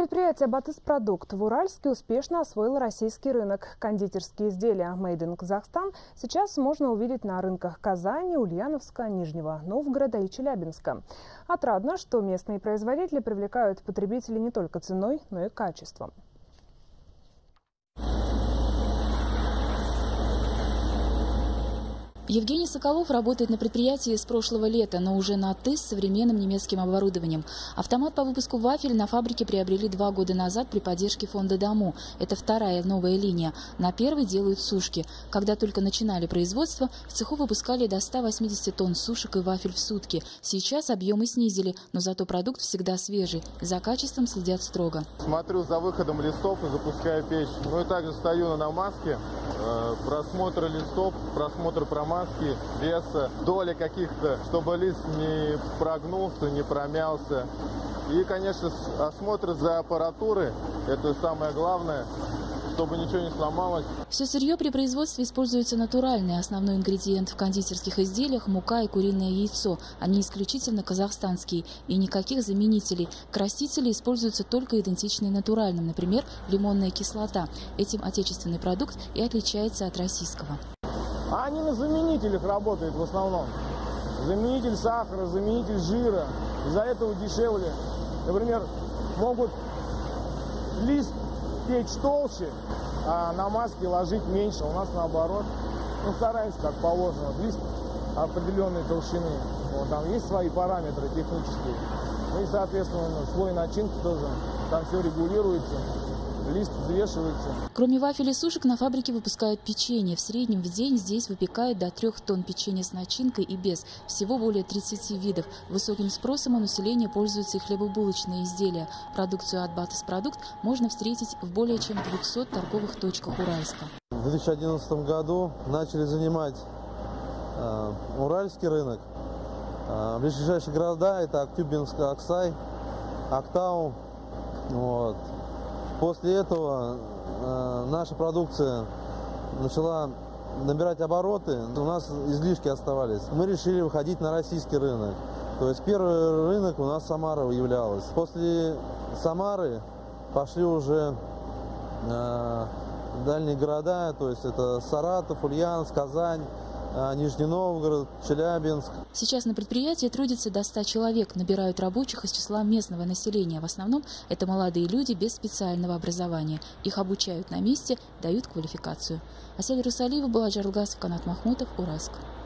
Предприятие «Батыс-продукт» в Уральске успешно освоило российский рынок. Кондитерские изделия «Made in Казахстан» сейчас можно увидеть на рынках Казани, Ульяновска, Нижнего Новгорода и Челябинска. Отрадно, что местные производители привлекают потребителей не только ценой, но и качеством. Евгений Соколов работает на предприятии с прошлого лета, но уже на «ты» с современным немецким оборудованием. Автомат по выпуску вафель на фабрике приобрели 2 года назад при поддержке фонда «Дому». Это вторая новая линия. На первой делают сушки. Когда только начинали производство, в цеху выпускали до 180 тонн сушек и вафель в сутки. Сейчас объемы снизили, но зато продукт всегда свежий. За качеством следят строго. Смотрю за выходом листов и запускаю печь. Ну и также стою на намазке. Просмотр листов, просмотр промазки, веса, доли каких-то, чтобы лист не прогнулся, не промялся. И, конечно, осмотр за аппаратурой, это самое главное, чтобы ничего не сломалось. Все сырье при производстве используется натуральное. Основной ингредиент в кондитерских изделиях – мука и куриное яйцо. Они исключительно казахстанские и никаких заменителей. Красители используются только идентичные натуральным, например, лимонная кислота. Этим отечественный продукт и отличается от российского. Они на заменителях работают в основном. Заменитель сахара, заменитель жира. Из-за этого дешевле. Например, могут лист печь толще, а на маске ложить меньше. У нас наоборот. Ну, стараемся как положено. Лист определенной толщины. Вот, там есть свои параметры технические. Ну и, соответственно, слой начинки тоже. Там все регулируется. Лист взвешивается. Кроме вафель и сушек на фабрике выпускают печенье. В среднем в день здесь выпекают до 3 тонн печенья с начинкой и без. Всего более 30 видов. Высоким спросом у населения пользуются и хлебобулочные изделия. Продукцию от «Батыс-продукт» можно встретить в более чем 200 торговых точках Уральска. В 2011 году начали занимать уральский рынок. Ближайшие города – это Актюбинск, Аксай, Актау. Вот. После этого наша продукция начала набирать обороты, у нас излишки оставались. Мы решили выходить на российский рынок. То есть первый рынок у нас Самара являлась. После Самары пошли уже дальние города, то есть это Саратов, Ульяновск, Казань, Нижний Новгород, Челябинск. Сейчас на предприятии трудится до 100 человек. Набирают рабочих из числа местного населения. В основном это молодые люди без специального образования. Их обучают на месте, дают квалификацию. Асель Русалиева, Булат Жарлгасов, Канат Махмутов, Уральск.